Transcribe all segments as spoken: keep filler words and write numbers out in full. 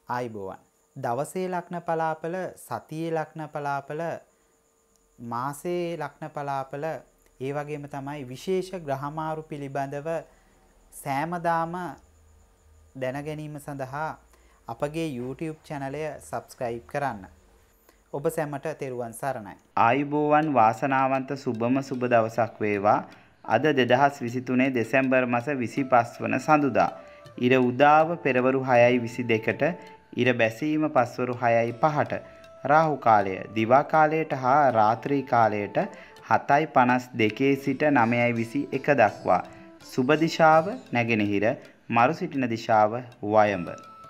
ආයිබෝවන්. දවසේ ලග්න පලාපල, සතියේ ලග්න පලාපල, මාසයේ ලග්න පලාපල, ඒ වගේම තමයි විශේෂ ග්‍රහමාරු පිළිබඳව සෑමදාම දැන ගැනීම සඳහා අපගේ YouTube චැනලය සබ්ස්ක්‍රයිබ් කරන්න. ඔබ සැමට තෙරුවන් සරණයි. ආයිබෝවන් වාසනාවන්ත සුබම සුබ දවසක් වේවා. අද දෙදහස් විසිතුනේ දෙසැම්බර් මාස විසිපහ වන සඳුදා. ඉර උදාව පෙරවරු හයයි විසි දෙකට, ඉර බැසීම පස්වරු හයයි පහට. රාහු කාලය දිවා කාලයට හා රාත්‍රී කාලයට හතයි පනස් දෙකේ සිට නවයයි විසි එක දක්වා. සුබ දිශාව නැගෙනහිර, මරු සිටින දිශාව වයඹ.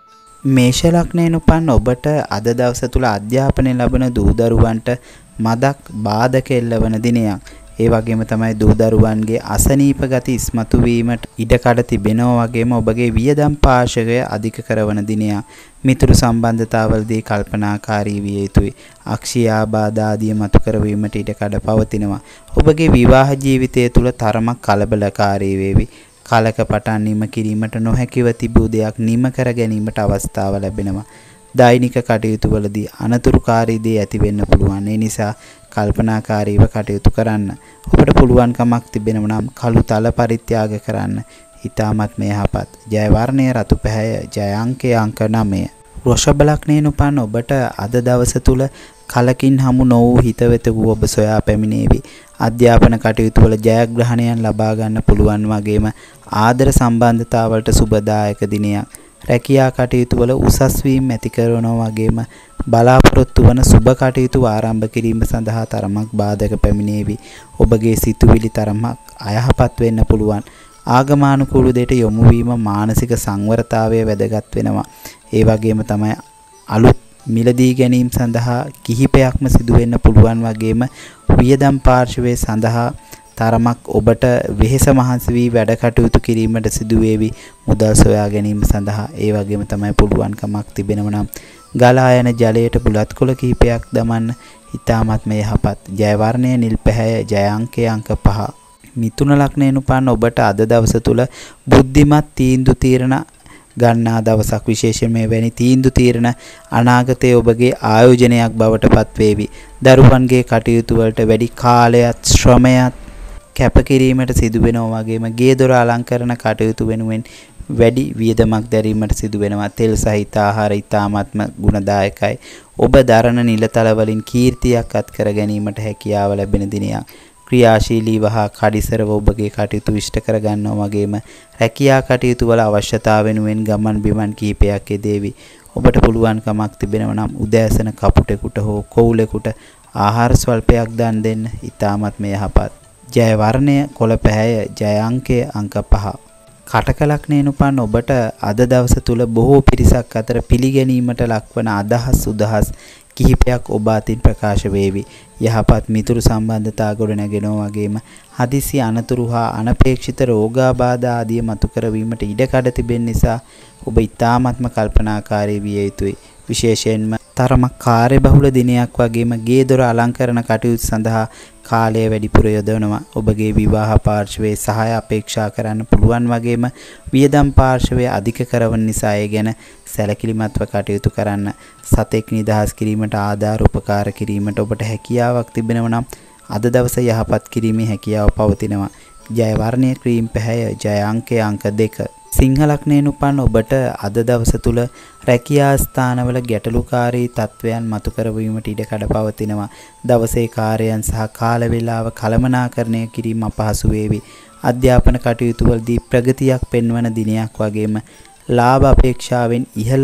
මේෂ ලග්නයෙන් උපන් ඔබට අද දවස තුල අධ්‍යාපනය ලබන දූ දරුවන්ට මදක් බාධක එල්ලවන දිනයක්. ඒ වගේම තමයි දූ දරුවන්ගේ අසනීප ගති ඉස්මතු වීමට ඉඩකඩ තිබෙනවා. වගේම ඔබගේ වියදම් පාර්ශවය අධික කරන දිනයක්. මිතුරු සම්බන්ධතාවලදී කල්පනාකාරී විය යුතුයි. අක්ෂිය ආබාධ ආදී මතු කරවීමට ඉඩකඩ පවතිනවා. ඔබගේ විවාහ ජීවිතය තුල තරමක් කලබලකාරී වේවි. කාලක පටන් නිම කිරීමට නොහැකිව තිබූ දෙයක් නිම කර ගැනීමට අවස්ථාව ලැබෙනවා. දෛනික කටයුතු වලදී අනතුරුකාරී දේ ඇති වෙන්න පුළුවන්. ඒ නිසා කල්පනාකාරීව කටයුතු කරන්න. ඔබට පුළුවන්කමක් තිබෙනවා නම් කළු තල පරිත්‍යාග කරන්න. ඊටමත් මෙහපත්. ජය වර්ණය රතු පැහැය. ජය අංකය අංක නවය. වෘෂභ ලග්නයෙන් උපන් ඔබට අද දවස තුල කලකින් හමු නො වූ හිතවෙතක ඔබ සොයා පැමිණේවි. අධ්‍යාපන කටයුතු වල ජයග්‍රහණයන් ලබා ගන්න පුළුවන්. වගේම ආදර සම්බන්ධතාවලට සුබදායක දිනයක්. රැකියා කටයුතු වල උසස් වීම ඇති කරනවා. වගේම බලාපොරොත්තු වන සුබ කටයුතු ආරම්භ කිරීම සඳහා තරමක් බාධක පැමිණේවි. ඔබගේ සිතුවිලි තරමක් අයහපත් වෙන්න පුළුවන්. ආගමානුකූල දෙයට යොමු වීම මානසික සංවරතාවය වැදගත් වෙනවා. ඒ වගේම තමයි අලුත් මිලදී ගැනීම සඳහා කිහිපයක්ම සිදු වෙන්න පුළුවන්. වගේම වියදම් පාර්ශවයේ සඳහා තරමක් ඔබට වෙහෙස මහන්සි වී වැඩ කටයුතු කිරීමට සිදු වේවි. මුදල් සොයා ගැනීම සඳහා. ඒ වගේම තමයි පුළුවන්කමක් තිබෙනවා නම් ගලා යන ජලයට බුලත් කොළ කිහිපයක් දමන්න. ඊටමත් මේ යහපත්. ජය වර්ණය නිල් පැහැය. ජය අංකය අංක පහ. මිථුන ලග්නයෙන් උපන් ඔබට අද දවස තුල බුද්ධිමත් තීන්දුව తీරන ගන්නා දවසක්. විශේෂයෙන් මේ වැනි තීන්දුව తీරන අනාගතයේ ඔබගේ ආයෝජනයක් බවට පත් වේවි. දරුවන්ගේ කටයුතු වලට වැඩි කාලයක් ශ්‍රමයක් කැපකිරීමට සිදු වෙනවා. වගේම ගේ දොර අලංකරණ කටයුතු වෙනුවෙන් වැඩි වියදමක් දැරීමට සිදු වෙනවා. තෙල් සහිත ආහාර ඉතාමත්ම ගුණදායකයි. ඔබ දරන නිලතල වලින් කීර්තියක් අත් කර ගැනීමට හැකියාව ලැබෙන දිනයක්. ක්‍රියාශීලීව හා කඩිසරව ඔබගේ කටයුතු ඉෂ්ට කර ගන්නවා. වගේම රැකියා කටයුතු වල අවශ්‍යතාව වෙනුවෙන් ගමන් බිමන් කිහිපයක් යෙදේවි. ඔබට පුළුවන්කමක් තිබෙනවා නම් උදෑසන කපුටෙකුට හෝ කොවුලෙකුට ආහාර ස්වල්පයක් දන් දෙන්න. ඊටමත් මේ යහපත්. ජය වර්ණය කොළ පැහැය. ජය අංකය අංක පහ. කටක ලග්නයෙන් උපන් ඔබට අද දවස තුල බොහෝ පිරිසක් අතර පිළිගැනීමට ලක්වන අදහස් උදහස් කිහිපයක් ඔබ අතින් ප්‍රකාශ වේවි. යහපත් මිතුරු සම්බන්ධතා ගොඩනගෙනවා. වගේම හදිසි අනතුරු හා අනපේක්ෂිත රෝගාබාධ ආදී මතු කරවීමට ඉඩකඩ තිබෙන නිසා ඔබ ඊ타ත්ම කල්පනාකාරී විය යුතුයි. විශේෂයෙන්ම තරමක් කාර්යබහුල දිනයක්. වගේම ගේ දොර අලංකරණ කටයුතු සඳහා කාලය වැඩිපුර යොදවනවා. ඔබගේ විවාහ පාර්ශවයේ සහාය අපේක්ෂා කරන්න පුළුවන්. වගේම වියදම් පාර්ශවය අධික කරවන නිසා ඒ ගැන සැලකිලිමත්ව කටයුතු කරන්න. සතෙක් නිදහස් කිරීමට ආධාර උපකාර කිරීමට ඔබට හැකියාවක් තිබෙනවා නම් අද දවස යහපත් කිරීමේ හැකියාව පවතිනවා. ජය වර්ණය ක්‍රීම් පැහැය. ජය අංකය අංක දෙක. සිංහ ලග්නයෙන් උපන් ඔබට අද දවස තුල රැකියා ස්ථානවල ගැටලුකාරී තත්වයන් මතු කරවීමට ඉඩකඩ පවතිනවා. දවසේ කාර්යයන් සහ කාල වේලාව කළමනාකරණය කිරීම අපහසු වේවි. අධ්‍යාපන කටයුතු වලදී ප්‍රගතියක් පෙන්වන දිනයක්. වගේම ලාභ අපේක්ෂාවෙන් ඉහළ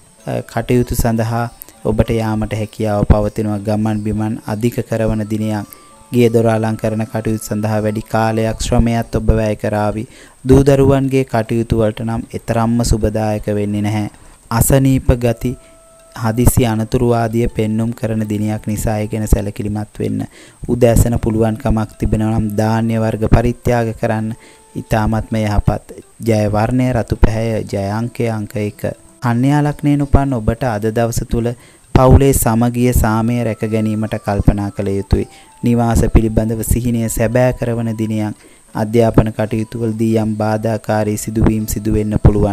කටයුතු සඳහා ඔබට යාමට හැකියාව පවතිනවා. ගමන් බිමන් අධික කරන දිනයක්. ගේ දොර අලංකරණ කටයුතු සඳහා වැඩි කාලයක් ශ්‍රමයක් ඔබ වැය කරાવી. දූ දරුවන්ගේ කටයුතු වලට නම් එතරම්ම සුබදායක වෙන්නේ නැහැ. අසනීප ගති හදිසි අනතුරු ආදිය පෙන්눔 කරන දිනයක් නිසා ඒ ගැන සැලකිලිමත් වෙන්න. උදෑසන පුළුවන්කමක් තිබෙනවා නම් ධාන්‍ය වර්ග පරිත්‍යාග කරන්න. ඊටමත්ම යහපත්. ජය වර්ණය රතු පැහැය. ජය අංකය අංක එක. කන්‍යා ලග්නයෙන් උපන් ඔබට අද දවස තුල පවුලේ සමගිය සාමය රැක ගැනීමට කල්පනා කළ යුතුයි. නිවාස පිළිබඳව සිහිනය සැබෑ කරන දිනයක්. අධ්‍යාපන කටයුතු වලදී යම් බාධාකාරී සිදුවීම් සිදු වෙන්න පුළුවන්.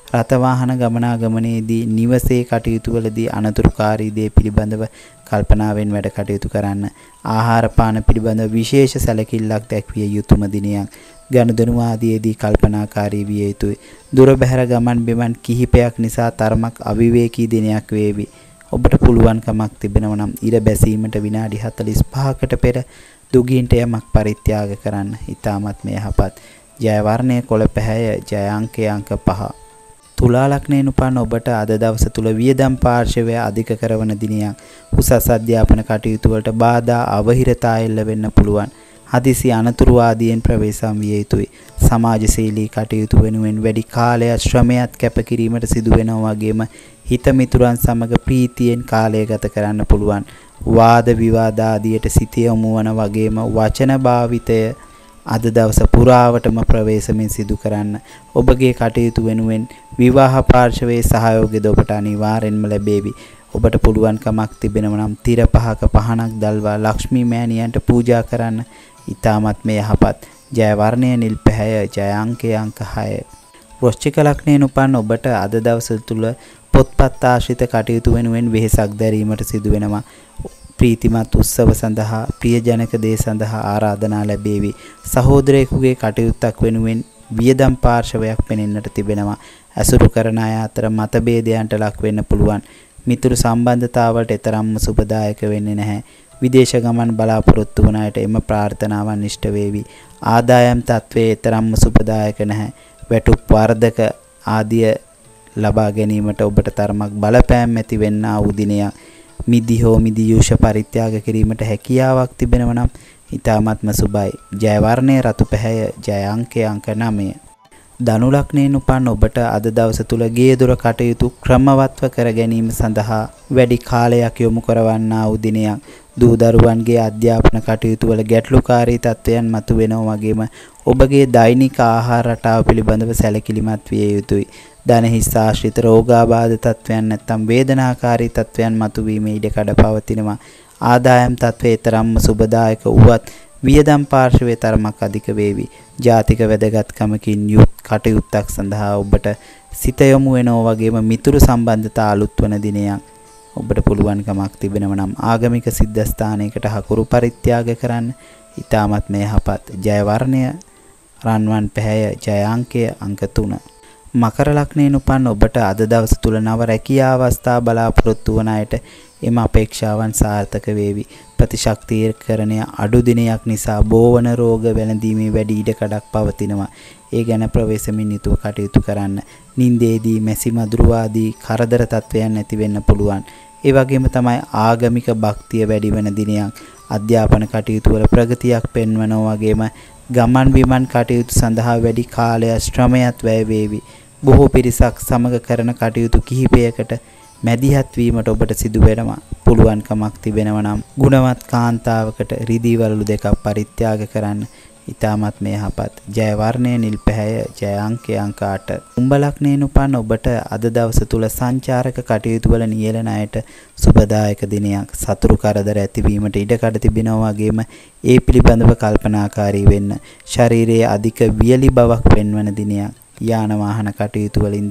රථ වාහන ගමනාගමනයේදී නිවසේ කටයුතු වලදී අනතුරුකාරී දේ පිළිබඳව කල්පනාවෙන් වැඩ කටයුතු කරන්න. ආහාර පාන පිළිබඳව විශේෂ සැලකිල්ලක් දැක්විය යුතුම දිනයක්. ගනුදෙනු ආදීදී කල්පනාකාරී විය යුතුයි. දුර බැහැර ගමන් බිමන් කිහිපයක් නිසා තරමක් අවිවේකී දිනයක් වේවි. ඔබට පුළුවන්කමක් තිබෙනවා නම් ඉර බැසීමට විනාඩි හතළිස් පහකට පෙර දුගීන්ට යමක් පරිත්‍යාග කරන්න. ඊටමත් මේ යහපත්. ජය වර්ණයේ කොළ පැහැය ජය අංකය අංක පහ. තුලා ලග්නයෙන් උපන් ඔබට අද දවස තුල වියදම් පාර්ශවය අධික කරන දිනයක්. උසස් අධ්‍යාපන කටයුතු වලට බාධා අවහිරතා එල්ල වෙන්න පුළුවන්. හදිසි අනතුරු ආදීන් ප්‍රවේශම් විය යුතුයි. සමාජශීලී කටයුතු වෙනුවෙන් වැඩි කාලයක් ශ්‍රමයක් කැපකිරීමට සිදු වෙනවා වගේම හිත මිතුරන් සමග ප්‍රීතියෙන් කාලය ගත කරන්න පුළුවන්. වාද විවාද ආදියට සිත යොමු වන වගේම වචන භාවිතය අද දවස පුරාවටම ප්‍රවේශමින් සිදු කරන්න. ඔබගේ කටයුතු වෙනුවෙන් විවාහ පාර්ශවයේ සහයෝගය ඔබට අනිවාර්යෙන්ම ලැබේවි. ඔබට පුළුවන්කමක් තිබෙනවා නම් තිර පහක පහනක් දල්වා ලක්ෂ්මී මෑණියන්ට පූජා කරන්න. ඊටමත් මේ යහපත්. ජය වර්ණයේ නිල් පැහැය ජය අංකය අංක හය. වෘශ්චික ලග්නයෙන් උපන් ඔබට අද දවස තුල පොත්පත් ආශ්‍රිත කටයුතු වෙනුවෙන් වෙහෙසක් දැරීමට සිදු වෙනවා. ප්‍රීතිමත් උත්සව සඳහා ප්‍රියජනක දේ සඳහා ආරාධනා ලැබේවි. සහෝදරයෙකුගේ කටයුත්තක් වෙනුවෙන් වියදම් පාර්ශවයක් පෙනෙන්නට තිබෙනවා. අසුරු කරන අය අතර මතභේදයන්ට ලක් වෙන්න පුළුවන්. මිතුරු සම්බන්ධතාවලට එතරම්ම සුබදායක වෙන්නේ නැහැ. විදේශ ගමන් බලාපොරොත්තු වන අයට එම ප්‍රාර්ථනාවන් ඉෂ්ට වේවි. ආදායම් තත්ත්වයේ එතරම්ම සුබදායක නැහැ. වැටුප් වර්ධක ආදිය ලබා ගැනීමට ඔබට තරමක් බලපෑම් ඇති වෙන්නා වූ දිනයක්. මිදි හෝ මිදි යූෂ පරිත්‍යාග කිරීමට හැකියාවක් තිබෙනවා නම් ඊටාත්ම සුබයි. ජය වර්ණයේ රතු පැහැය ජය අංකය අංක නවය. ධනු ලග්නයෙන් උපන් ඔබට අද දවස තුල ගේ දොර කටයුතු ක්‍රමවත්ව කර ගැනීම සඳහා වැඩි කාලයක් යොමු කරවන්නා වූ දිනයක්. දූ දරුවන්ගේ අධ්‍යාපන කටයුතු වල ගැටලුකාරී තත්ත්වයන් මතුවෙනවා වගේම ඔබගේ දෛනික ආහාර රටාව පිළිබඳව සැලකිලිමත් විය යුතුයි. ධනහිස් ආශ්‍රිත රෝගාබාධ තත්ත්වයන් නැත්නම් වේදනාකාරී තත්ත්වයන් මතුවීමේ ඉඩ කඩ පවතිනවා. ආදායම් තත්ත්වයේ තරම්ම සුබදායක වුවත් වියදම් පාර්ශවයේ තරමක් අධික වේවි. ජාතික වැදගත්කමකින් යුත් කටයුත්තක් සඳහා ඔබට සිත යොමු වෙනවා වගේම මිතුරු සම්බන්ධතා අලුත් වන දිනයක්. ඔබට පුළුවන්කමක් තිබෙනවා නම් ආගමික සිද්ධාස්ථානයකට හකුරු පරිත්‍යාග කරන්න. ඊටමත් මේ යහපත්. ජය වර්ණය රන්වන් පැහැය ජය අංකය අංක තුන. මකර ලග්නයෙන් උපන් ඔබට අද දවස තුල නව රැකියා අවස්ථා බලාපොරොත්තු වන අයට එම අපේක්ෂාවන් සාර්ථක වේවි. ප්‍රතිශක්තිකරණය අඩු දිනයක් නිසා බෝවන රෝග වැළඳීමේ වැඩි ඉඩකඩක් පවතිනවා. ඒ ගැන ප්‍රවේශමින් යුතුව කටයුතු කරන්න. නින්දේදී මැසි මදුරු ආදී කරදර තත්වයන් ඇති වෙන්න පුළුවන්. ඒ වගේම තමයි ආගමික භක්තිය වැඩි වෙන දිනයක්. අධ්‍යාපන කටයුතු වල ප්‍රගතියක් පෙන්වනවා වගේම ගමන් බිමන් කටයුතු සඳහා වැඩි කාලයක් ශ්‍රමයක් වැය වේවි. බොහෝ පිරිසක් සමග කරන කටයුතු කිහිපයකට මැදිහත් වීමට ඔබට සිදු වෙනවා. පුළුවන්කමක් තිබෙනවා නම් ගුණවත් කාන්තාවකට රිදී වලලු දෙකක් පරිත්‍යාග කරන්න. ඊටමත් මේ යහපත්. ජය වර්ණයේ නිල් පැහැය ජය අංකය අංක අට. කුම්භ ලග්නයෙන් උපන් ඔබට අද දවස තුල සංචාරක කටයුතු වල නියැලෙන අයට සුබදායක දිනයක්. සතුරු කරදර ඇතිවීමට ඉඩකඩ තිබෙනවා වගේම ඒ පිළිබඳව කල්පනාකාරී වෙන්න. ශරීරයේ අධික වියලි බවක් වෙන්වන දිනයක්. යාන වාහන කටයුතු වලින්ද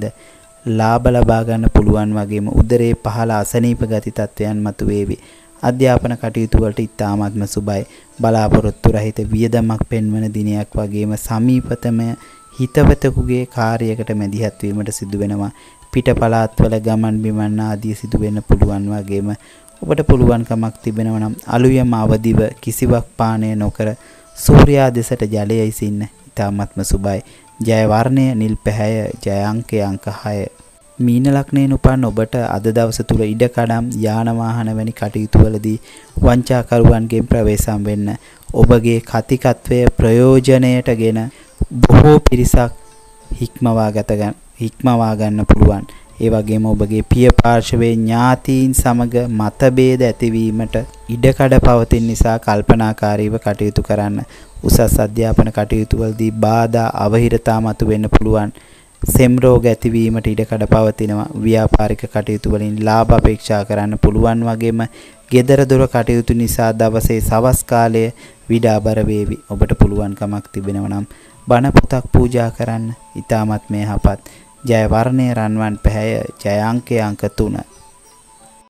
ලාභ ලබා ගන්න පුළුවන් වගේම උදරයේ පහළ අසනීප ගති තත්වයන් මතුවේවි. අධ්‍යාපන කටයුතු වලට ඉතාමත්ම සුබයි. බලාපොරොත්තු රහිත වියදමක් පෙන්වන දිනයක් වගේම සමීපතම හිතවතෙකුගේ කාර්යයකට මැදිහත් වීමට සිදු වෙනවා. පිට පළාත්වල ගමන් බිමන් ආදී සිදු වෙන්න පුළුවන් වගේම ඔබට පුළුවන්කමක් තිබෙනවා නම් අලුයම අවදිව කිසිවක් පානය නොකර සූර්යා දෙසට ජලයේ ඉසින්න. ඉතාමත්ම සුබයි. ජය වර්ණය නිල් පැහැය ජය අංකය අංක හය. මීන ලග්නයෙන් උපන් ඔබට අද දවස තුල ඉඩකඩම් යාන වාහන වැනි කටයුතු වලදී වංචාකරුවන්ගෙන් ප්‍රවේශම් වෙන්න. ඔබගේ කතිකත්වය ප්‍රයෝජනයටගෙන බොහෝ පිරිසක් හික්මවා ගත ගන්න හික්මවා ගන්න පුළුවන්. ඒ වගේම ඔබගේ පිය පාර්ශවයේ ඥාතීන් සමග මතභේද ඇතිවීමට ඉඩකඩ පවතින නිසා කල්පනාකාරීව කටයුතු කරන්න. උසස් අධ්‍යාපන කටයුතු වලදී බාධා අවහිරතා මතු වෙන්න පුළුවන්. සෙම් රෝග ඇතිවීමට ඉඩකඩ පවතිනවා. ව්‍යාපාරික කටයුතු වලින් ලාභ අපේක්ෂා කරන්න පුළුවන් වගේම ගෙදර දොර කටයුතු නිසා දවසේ සවස් කාලයේ විඩාබර වේවි. ඔබට පුළුවන්කමක් තිබෙනවා නම් බණ පොතක් පූජා කරන්න. ඊටමත් මේ යහපත්. ජය වර්ණයේ රන්වන් පැහැය ජය අංකය අංක තුන.